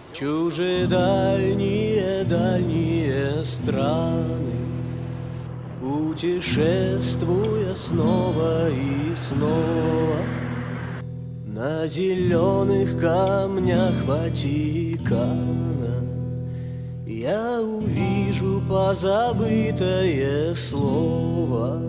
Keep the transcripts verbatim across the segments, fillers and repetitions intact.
чужие дальние, дальние страны, путешествуя снова и снова на зеленых камнях Ватикана, я увижу позабытое слово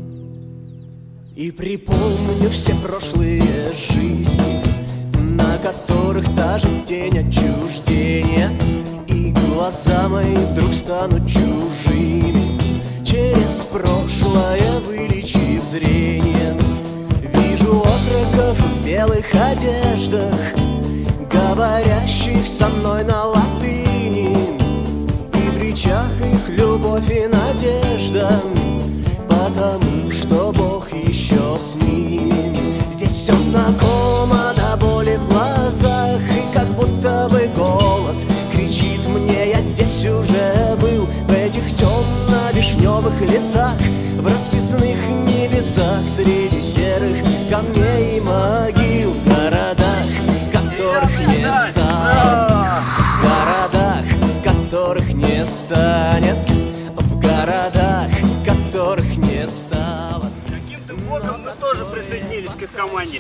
и припомню все прошлые жизни, на которых даже тень отчуждения, и глаза мои вдруг станут чужими, через прошлое вылечив зрение. Вижу отроков в белых одеждах, говорящих со мной на латыни, и в речах их любовь и надежда, потому что Бог еще с ними. Здесь все знакомо до боли в глазах, и как будто бы голос кричит мне: я здесь уже был, в этих темно-вишневых лесах, в расписных небесах, среди серых камней и могил, в городах, которых не станет, в городах, которых не станет, в городах, которых не стало. Каким-то боком мы тоже присоединились к их команде.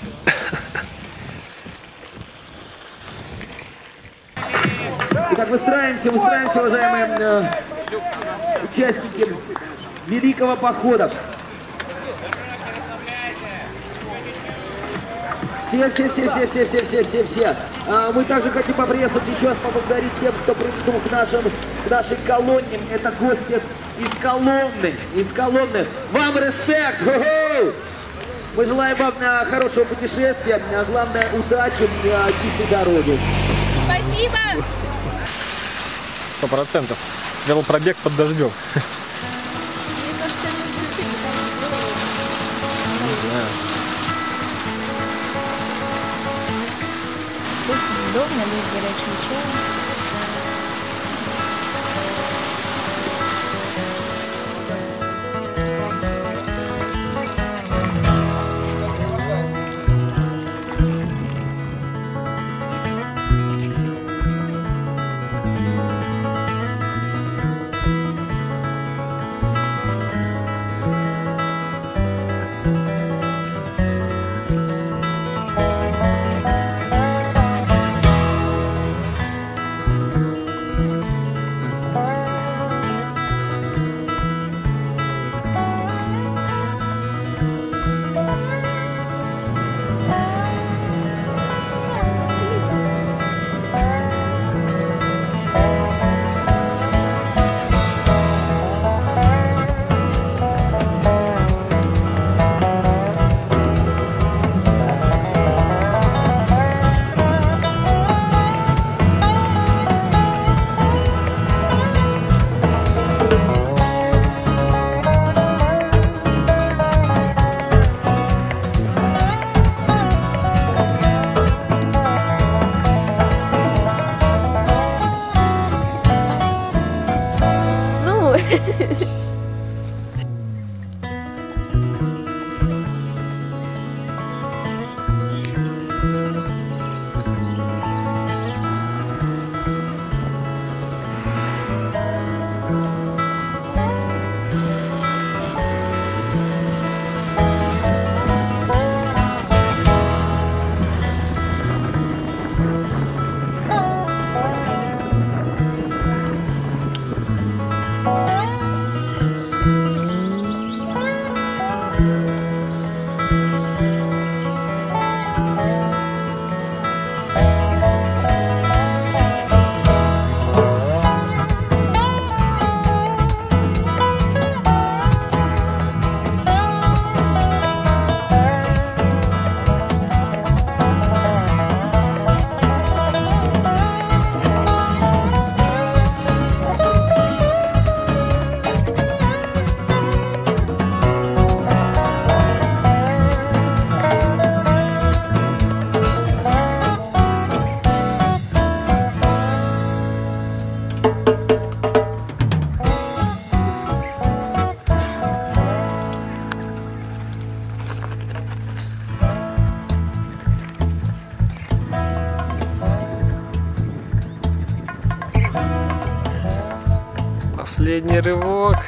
Итак, выстраиваемся, выстраиваемся, уважаемые э, участники великого похода. Все, все, все, все, все, все, все, все, все. А, мы также хотим поприветствовать еще раз, поблагодарить тем, кто пришел к, нашим, к нашей колонне. Это гости из колонны, из колонны. Вам респект! Ху-ху! Мы желаем вам а, хорошего путешествия, а главное удачи, а, чистой дороги. Спасибо! Сто процентов. Велопробег под дождем. Не знаю. Пусть удобно, будет горячий чай. Последний рывок.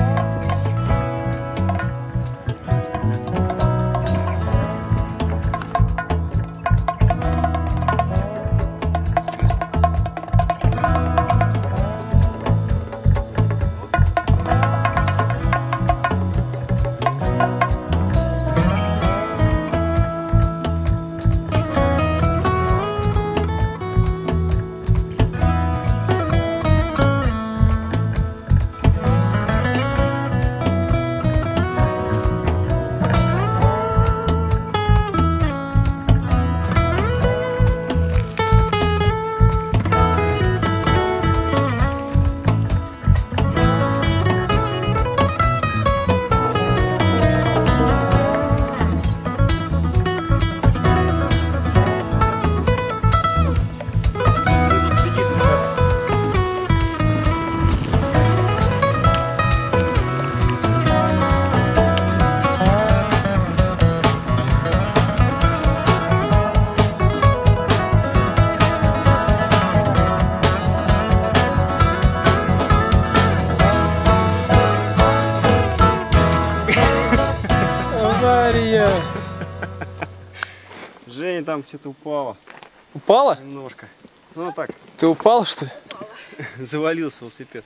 Женя там что-то упала. Упала? Немножко. Ну так. Ты упала, что ли? Завалился велосипед.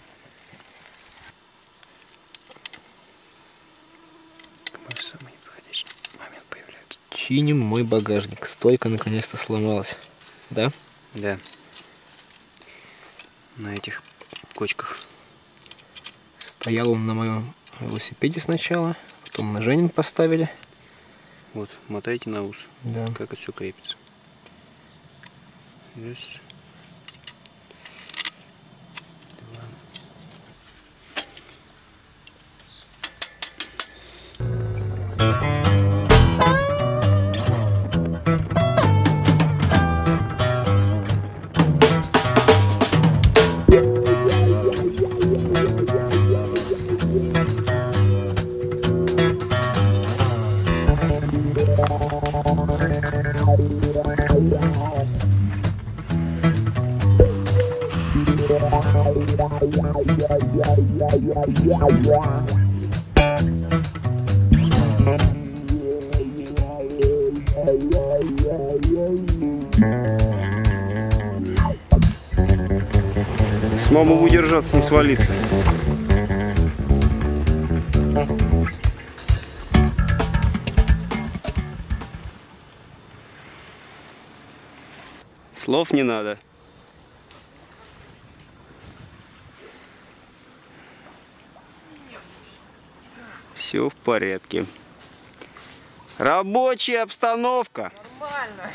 Самый неподходящий момент появляется. Чиним мой багажник. Стойка наконец-то сломалась. Да? Да. На этих кочках. Стоял он на моем велосипеде сначала, потом на Женин поставили. Вот, мотайте на ус. Да. Как это все крепится. Раз. Смогу удержаться, не свалиться. Слов не надо. Все в порядке. Рабочая обстановка. Нормально.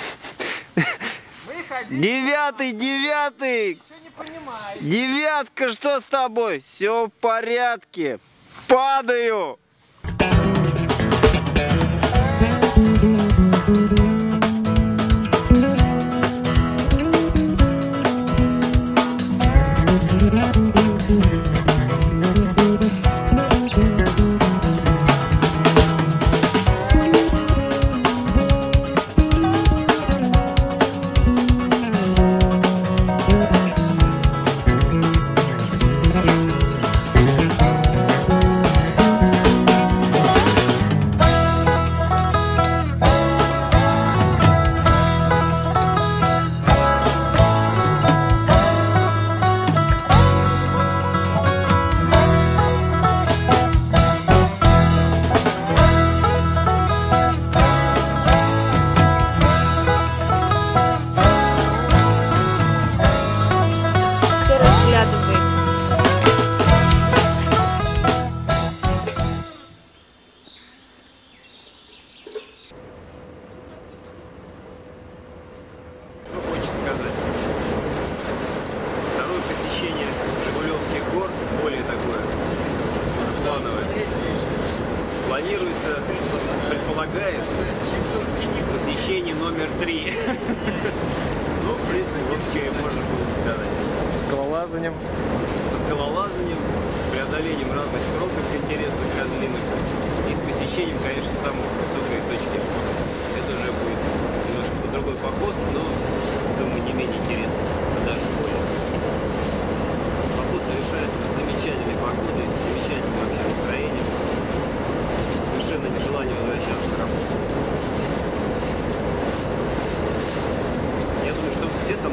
Мы ходили. Девятый, девятый. Ничего не понимаю. Девятка, что с тобой? Все в порядке. Падаю. Планируется, предполагает посещение номер три. Ну, в принципе, вот что и можно было сказать. Скалолазанием. Со скалолазанием, с преодолением разных тропок интересных, козлиных. И с посещением, конечно, самой высокой точки. Это уже будет немножко по другой поход, но, думаю, не менее интересно. Даже более. Поход завершается замечательно.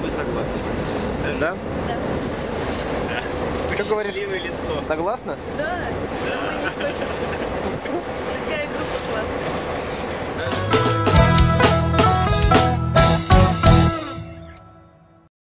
вы согласны. Да? Да. Что говоришь? Счастливое лицо. Согласна? Да, домой не хочется.